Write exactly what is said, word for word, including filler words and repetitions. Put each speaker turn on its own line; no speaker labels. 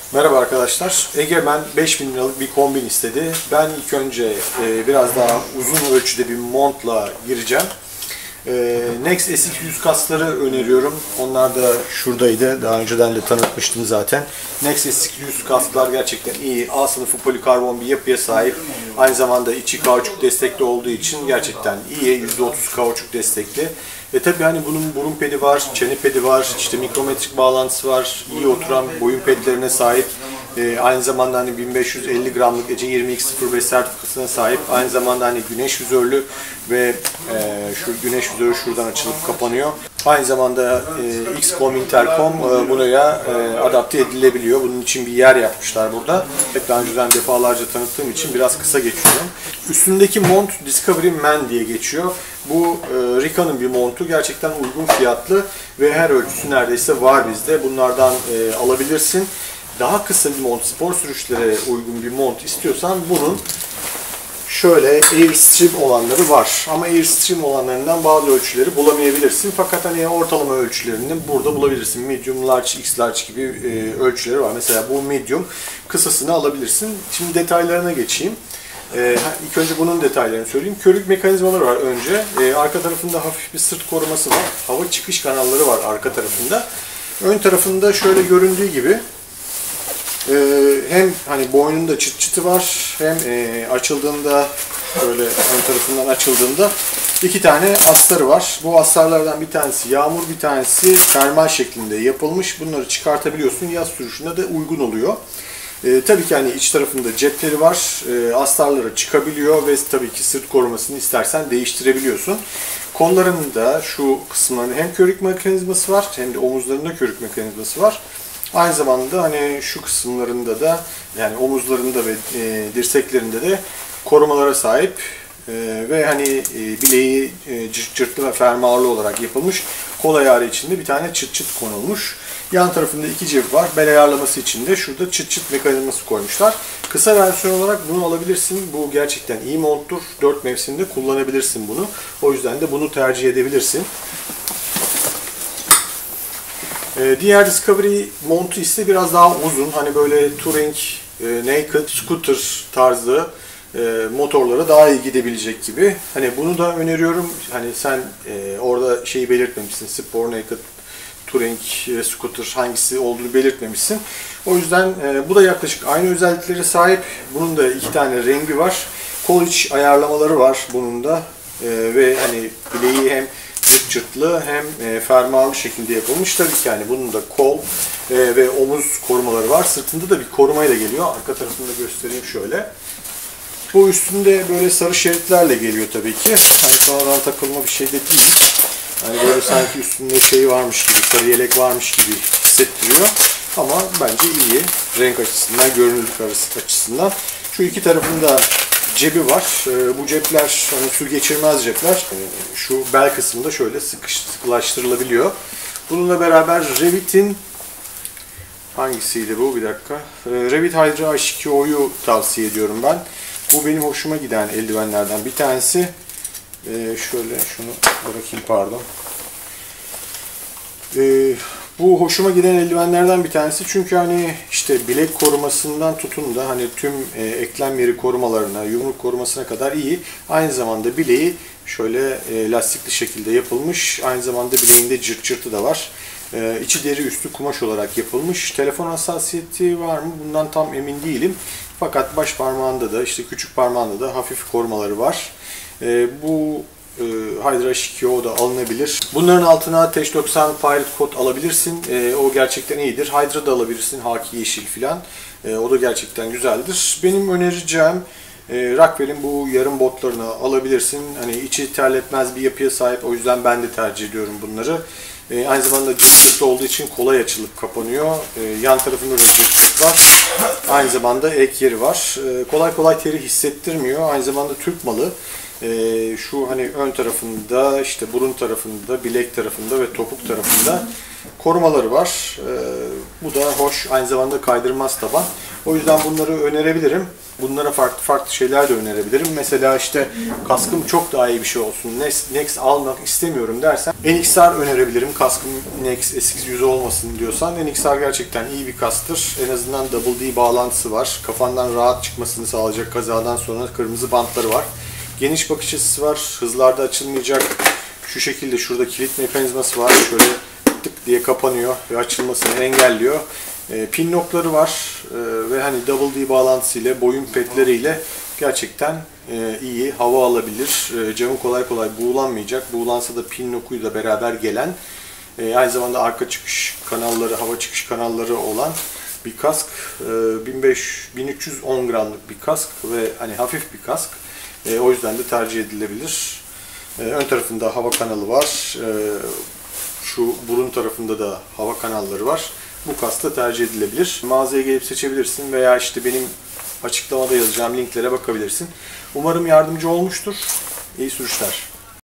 Merhaba arkadaşlar. Egemen beş bin liralık bir kombin istedi. Ben ilk önce e, biraz daha uzun ölçüde bir montla gireceğim. E, Next S iki yüz kasları öneriyorum. Onlar da şuradaydı. Daha önceden de tanıtmıştım zaten. Next S iki yüz kasklar gerçekten iyi. A sınıfı polikarbon bir yapıya sahip. Aynı zamanda içi kauçuk destekli olduğu için gerçekten iyi. yüzde otuz kauçuk destekli. Ve tabii hani bunun burun pedi var, çene pedi var, işte mikrometrik bağlantısı var, iyi oturan boyun pedlerine sahip. Ee, aynı zamanda hani bin beş yüz elli gramlık Ece yirmi iki sıfır beş sertifikasına sahip. Aynı zamanda hani güneş vizörlü ve e, şu güneş vizörü şuradan açılıp kapanıyor. Aynı zamanda e, X-Com, Intercom e, buraya e, adapte edilebiliyor. Bunun için bir yer yapmışlar burada. Daha önceden defalarca tanıttığım için biraz kısa geçiyorum. Üstündeki mont Discovery Man diye geçiyor. Bu e, Rica'nın bir montu. Gerçekten uygun fiyatlı ve her ölçüsü neredeyse var bizde. Bunlardan e, alabilirsin. Daha kısa bir mont, spor sürüşlere uygun bir mont istiyorsan bunun şöyle Airstream olanları var. Ama Airstream olanlarından bazı ölçüleri bulamayabilirsin. Fakat hani ortalama ölçülerini burada bulabilirsin. Medium, large, X large gibi e, ölçüleri var. Mesela bu medium, kısasını alabilirsin. Şimdi detaylarına geçeyim. Ee, ilk önce bunun detaylarını söyleyeyim. Körük mekanizmaları var önce. Ee, arka tarafında hafif bir sırt koruması var. Hava çıkış kanalları var arka tarafında. Ön tarafında şöyle göründüğü gibi e, hem hani boynunda çıt çıtı var, hem e, açıldığında böyle ön tarafından açıldığında iki tane astarı var. Bu astarlardan bir tanesi yağmur, bir tanesi termal şeklinde yapılmış. Bunları çıkartabiliyorsun. Yaz sürüşünde de uygun oluyor. E, tabii ki hani iç tarafında cepleri var, e, astarları çıkabiliyor ve tabii ki sırt korumasını istersen değiştirebiliyorsun. Kollarında şu kısımların hem körük mekanizması var, hem de omuzlarında körük mekanizması var. Aynı zamanda hani şu kısımlarında da, yani omuzlarında ve e, dirseklerinde de korumalara sahip e, ve hani e, bileği e, cırt cırtlı ve fermuarlı olarak yapılmış. Kol ayarı içinde bir tane çıt çıt konulmuş. Yan tarafında iki cep var. Bel ayarlaması için de şurada çıt çıt mekanizması koymuşlar. Kısa versiyon olarak bunu alabilirsin. Bu gerçekten iyi monttur. dört mevsimde kullanabilirsin bunu. O yüzden de bunu tercih edebilirsin. Ee, diğer Discovery montu ise biraz daha uzun. Hani böyle touring, e, naked, scooter tarzı e, motorlara daha iyi gidebilecek gibi. Hani bunu da öneriyorum. Hani sen e, orada şeyi belirtmemişsin. Sport, naked, touring, scooter hangisi olduğunu belirtmemişsin. O yüzden e, bu da yaklaşık aynı özelliklere sahip. Bunun da iki tane rengi var. Kol iç ayarlamaları var bunun da. E, ve hani bileği hem cırt cırtlı hem e, fermuarlı şekilde yapılmış. Tabii ki yani bunun da kol e, ve omuz korumaları var. Sırtında da bir korumayla geliyor. Arka tarafını da göstereyim şöyle. Bu üstünde böyle sarı şeritlerle geliyor tabii ki. Hani sonradan takılma bir şey de değil. Hani böyle sanki üstünde şey varmış gibi, sarı yelek varmış gibi hissettiriyor. Ama bence iyi. Renk açısından, görünürlük açısından. Şu iki tarafında cebi var. Bu cepler hani su geçirmez cepler. Şu bel kısmında şöyle sıkış, sıkılaştırılabiliyor. Bununla beraber Revit'in hangisiydi bu? Bir dakika. Revit Hydra H iki O'yu tavsiye ediyorum ben. Bu benim hoşuma giden eldivenlerden bir tanesi. Ee, şöyle şunu bırakayım, pardon. Ee, bu hoşuma giden eldivenlerden bir tanesi çünkü hani işte bilek korumasından tutun da hani tüm e, eklem yeri korumalarına, yumruk korumasına kadar iyi. Aynı zamanda bileği şöyle e, lastikli şekilde yapılmış. Aynı zamanda bileğinde cırt cırtı da var. E, içi deri, üstü kumaş olarak yapılmış. Telefon hassasiyeti var mı? Bundan tam emin değilim. Fakat baş parmağında da, işte küçük parmağında da hafif korumaları var. E, bu e, Hydra H iki O da alınabilir. Bunların altına T doksan Pilot Code alabilirsin. E, o gerçekten iyidir. Hydra da alabilirsin. Haki yeşil filan. E, o da gerçekten güzeldir. Benim önereceğim e, Rockwell'in bu yarım botlarını alabilirsin. Hani içi terletmez bir yapıya sahip. O yüzden ben de tercih ediyorum bunları. E, aynı zamanda cırt cırtlı olduğu için kolay açılıp kapanıyor. E, yan tarafında da cırt cırt var. Aynı zamanda ek yeri var. E, kolay kolay teri hissettirmiyor. Aynı zamanda Türk malı. Ee, şu hani ön tarafında, işte burun tarafında, bilek tarafında ve topuk tarafında korumaları var. E, bu da hoş. Aynı zamanda kaydırmaz taban. O yüzden bunları önerebilirim. Bunlara farklı farklı şeyler de önerebilirim. Mesela işte kaskım çok daha iyi bir şey olsun, Nex, Nex almak istemiyorum dersen N X R önerebilirim. Kaskım Nex S X yüz olmasın diyorsan N X R gerçekten iyi bir kasktır. En azından Double D bağlantısı var. Kafandan rahat çıkmasını sağlayacak, kazadan sonra kırmızı bantları var. Geniş bakış açısı var. Hızlarda açılmayacak. Şu şekilde şurada kilit mekanizması var. Şöyle tık diye kapanıyor ve açılmasını engelliyor. E, pin nokları var e, ve hani Double D bağlantısıyla, boyun pedleriyle gerçekten e, iyi, hava alabilir. E, camı kolay kolay buğulanmayacak. Buğulansa da pin nokuyla beraber gelen, e, aynı zamanda arka çıkış kanalları, hava çıkış kanalları olan bir kask. E, bin beş yüz bin üç yüz on gramlık bir kask ve hani hafif bir kask. E, o yüzden de tercih edilebilir. E, ön tarafında hava kanalı var. E, şu burun tarafında da hava kanalları var. Bu kask da tercih edilebilir. Mağazaya gelip seçebilirsin veya işte benim açıklamada yazacağım linklere bakabilirsin. Umarım yardımcı olmuştur. İyi sürüşler.